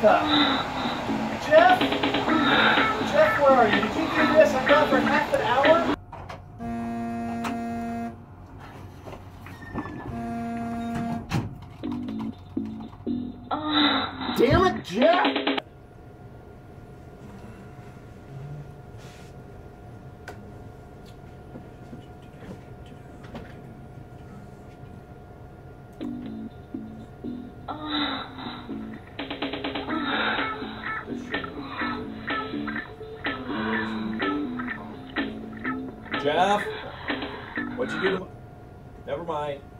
Jeff? Jeff, where are you? Did you do this? I'm gone for half an hour? Damn it, Jeff! Jeff, what'd you do? Never mind.